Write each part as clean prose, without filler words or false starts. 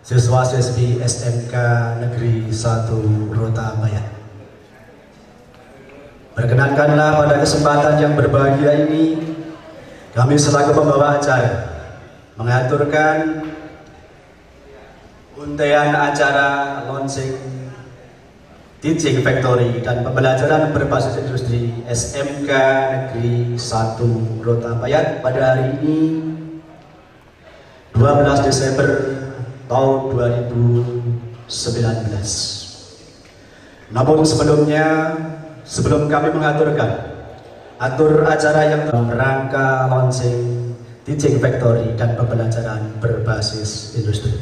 siswa-siswi SMK Negeri 1 Rotabayan. Perkenankanlah pada kesempatan yang berbahagia ini, kami selaku pembawa acara mengaturkan undian acara launching Teaching Factory dan pembelajaran berbasis industri SMK Negeri 1 Rotabayan pada hari ini 12 Desember tahun 2019. Namun sebelum kami mengaturkan acara yang rangka launching Teaching Factory dan pembelajaran berbasis industri.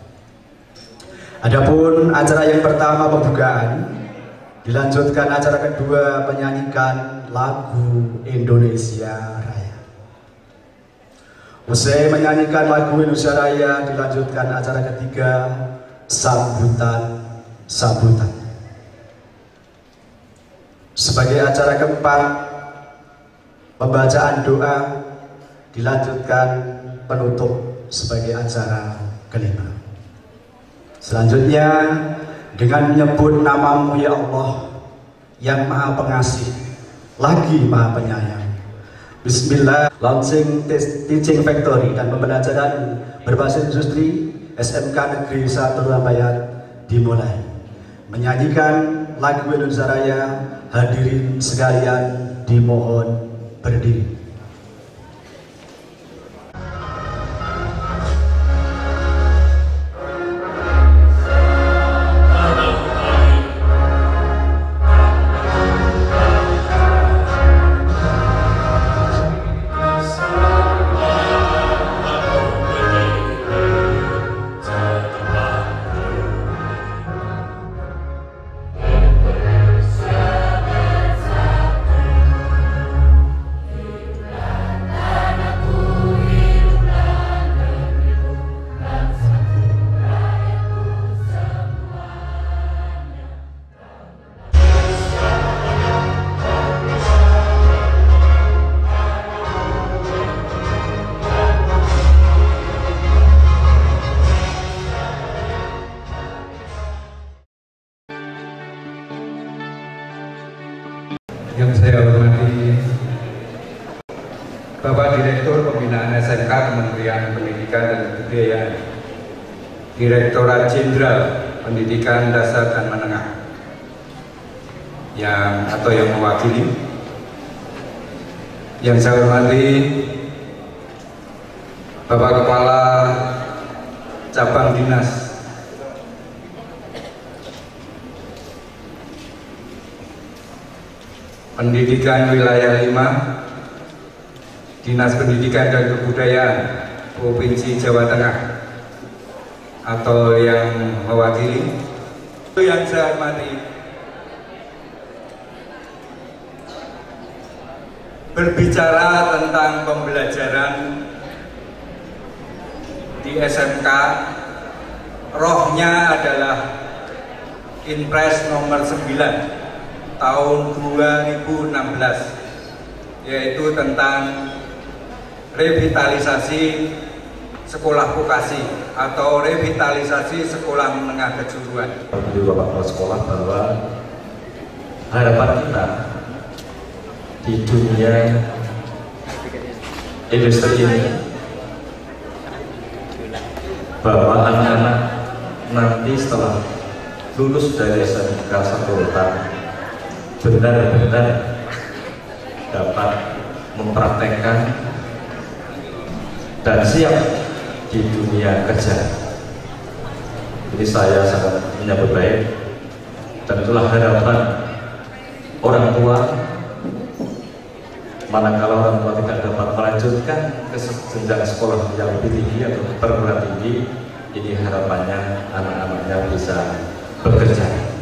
Adapun acara yang pertama pembukaan, dilanjutkan acara kedua menyanyikan lagu Indonesia Raya. Usai menyanyikan lagu Indonesia Raya, dilanjutkan acara ketiga sambutan. Sebagai acara keempat, pembacaan doa, dilanjutkan penutup sebagai acara kelima. Selanjutnya dengan menyebut nama-Mu ya Allah yang Maha Pengasih lagi Maha Penyayang. Bismillah, launching Teaching Factory dan pembelajaran berbasis industri SMK Negeri 1 Rotabayan dimulai. Menyanyikan lagu Indonesia Raya, hadirin sekalian dimohon berdiri. Yang saya hormati Bapak Direktur Pembinaan SMK Kementerian Pendidikan dan Kebudayaan, Direktorat Jenderal Pendidikan Dasar dan Menengah yang mewakili. Yang saya hormati Bapak Kepala Cabang Dinas Pendidikan Wilayah 5, Dinas Pendidikan dan Kebudayaan Provinsi Jawa Tengah atau yang mewakili. Yang saya hormati berbicara tentang pembelajaran di SMK, rohnya adalah Inpres nomor 9 tahun 2016, yaitu tentang revitalisasi sekolah vokasi atau revitalisasi sekolah menengah kejuruan. Bagi Bapak Kepala Sekolah bahwa harapan kita di dunia industri ini bahwa anak-anak nanti setelah lulus dari SMK 1 Rotabayan benar-benar dapat mempraktekkan dan siap di dunia kerja. Jadi saya sangat menyambut baik dan itulah harapan orang tua. Manakala orang tua tidak dapat melanjutkan ke jenjang sekolah yang lebih tinggi atau perguruan tinggi, ini harapannya anak-anaknya bisa bekerja.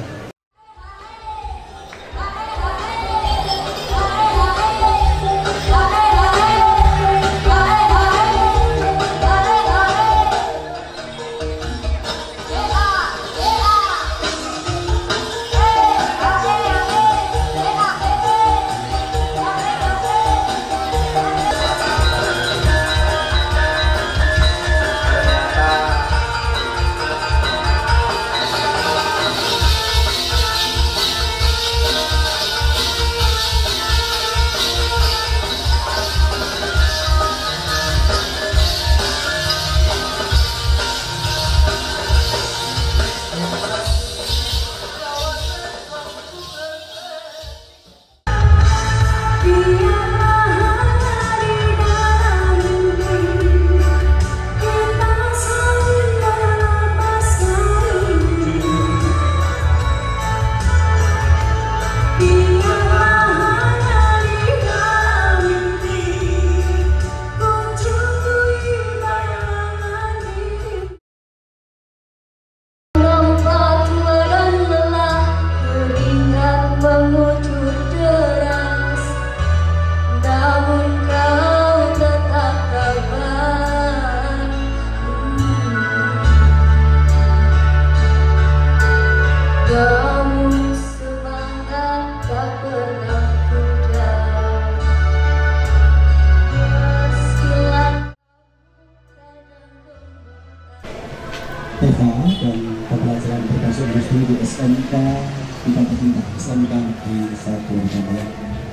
dan pembelajaran berbasis industri di SMK Tempat Tingkat SMK di Satu Surabaya.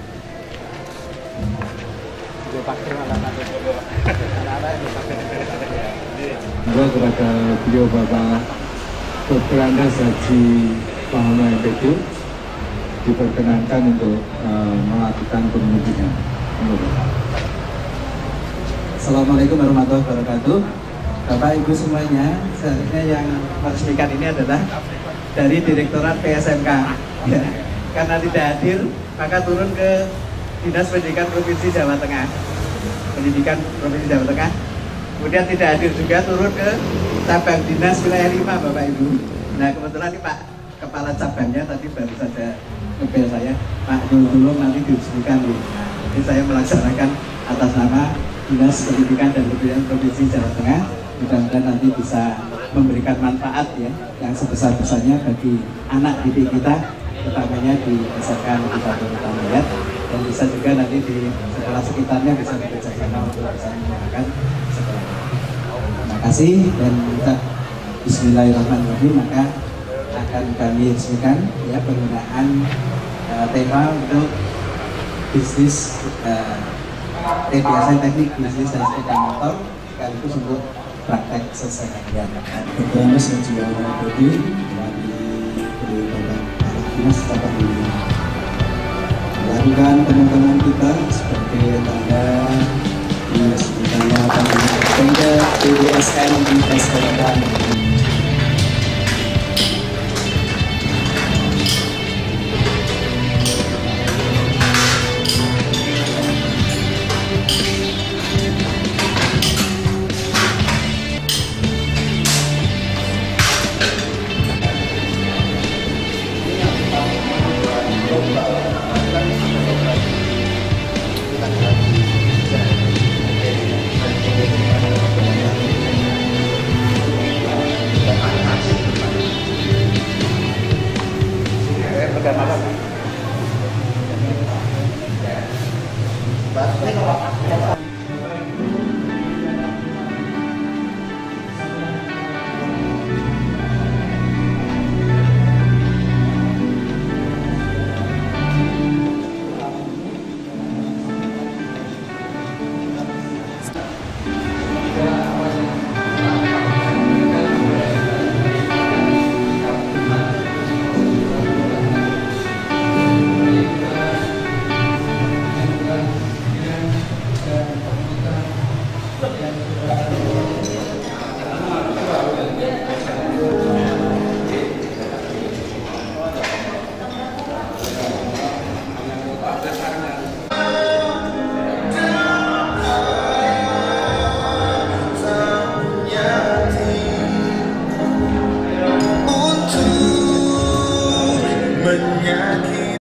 Juga kepada beliau Bapak Dr. Andes Haji Muhammad MPD diperkenankan untuk melakukan penelitian. Assalamualaikum warahmatullahi wabarakatuh. Bapak Ibu semuanya, selanjutnya yang meresmikan ini adalah dari Direktorat PSMK. Ya, karena tidak hadir, maka turun ke Dinas Pendidikan Provinsi Jawa Tengah. Pendidikan Provinsi Jawa Tengah. Kemudian tidak hadir juga turun ke cabang Dinas Wilayah 5, Bapak Ibu. Nah, kebetulan ini Pak Kepala Cabangnya tadi baru saja ngebel saya, Pak tolong nanti diresmikan. Nah, jadi saya melaksanakan atas nama Dinas Pendidikan dan Kebudayaan Provinsi Jawa Tengah. Mudah-mudahan nanti bisa memberikan manfaat ya yang sebesar-besarnya bagi anak didik kita, utamanya di SMK Negeri 1 Kota Mayat, dan bisa juga nanti di sekolah sekitarnya bisa bekerjasama untuk bisa menggunakan sekolah. Terima kasih dan kita Bismillahirrahmanirrahim, maka akan kami resmikan ya penggunaan tema untuk bisnis TBSN teknik bisnis dan sepeda motor sekaligus untuk praktek selesai ya. Terus yang juga mengikuti dari Bapak Dinas Cabang ini melakukan teman-teman kita sebagai tanda diresmikannya tanda TBSN di SMK.